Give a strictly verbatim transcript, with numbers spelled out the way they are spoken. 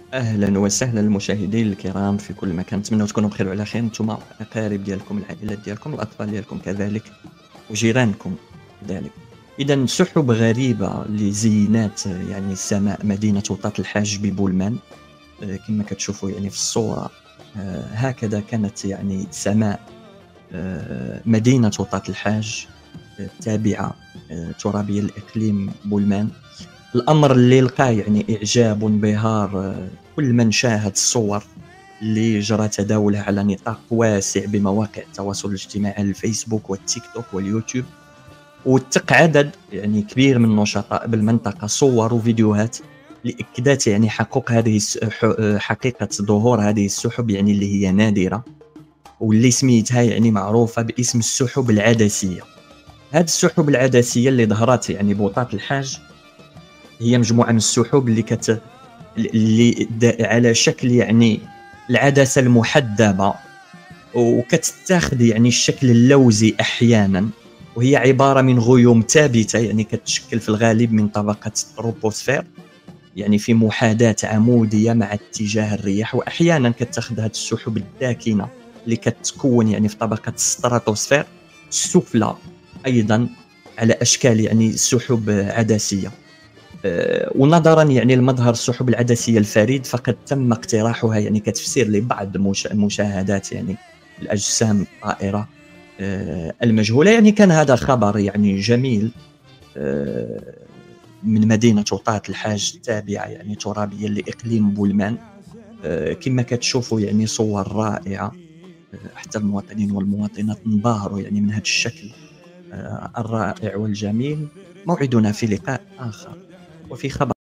أهلا وسهلا المشاهدين الكرام في كل مكان، نتمنى تكونوا بخير وعلى خير نتوما الأقارب ديالكم، العائلات ديالكم، الأطفال ديالكم كذلك، وجيرانكم كذلك. إذا سحب غريبة اللي زينات يعني السماء مدينة وطاط الحاج ببولمان. آه، كما كتشوفوا يعني في الصورة. آه، هكذا كانت يعني سماء آه، مدينة وطاط الحاج، آه، التابعة آه، ترابية لإقليم بولمان. الأمر اللي لقى يعني إعجاب وانبهار آه، كل من شاهد الصور اللي جرى تداولها على نطاق واسع بمواقع التواصل الاجتماعي الفيسبوك والتيك توك واليوتيوب، واتق عدد يعني كبير من النشطاء بالمنطقة صور وفيديوهات لإكدات يعني حقوق هذه الس- ح- آه، حقيقة ظهور هذه السحب يعني اللي هي نادرة، واللي سميتها يعني معروفة باسم السحب العدسية. هذه السحب العدسية اللي ظهرت يعني بوطاط الحاج هي مجموعة من السحب اللي كت اللي د على شكل يعني العدسة المحدبة، وكتتاخد يعني الشكل اللوزي أحيانًا، وهي عبارة من غيوم ثابتة يعني كتشكل في الغالب من طبقة التروبوسفير، يعني في محاذاة عمودية مع اتجاه الرياح، وأحيانًا كتاخد هاد السحب الداكنة اللي كتكون يعني في طبقة الستراتوسفير السفلى أيضًا على أشكال يعني سحب عدسية. آآ ونظرًا يعني لمظهر السحب العدسية الفريد، فقد تم اقتراحها يعني كتفسير لبعض مش مشاهدات يعني الأجسام الطائرة آآ المجهولة. يعني كان هذا خبر يعني جميل آآ من مدينة وطاط الحاج التابعة يعني ترابيًا لإقليم بولمان. آآ كما كتشوفوا يعني صور رائعة، آآ حتى المواطنين والمواطنات انبهروا يعني من هذا الشكل آآ الرائع والجميل. موعدنا في لقاء آخر وفي خبر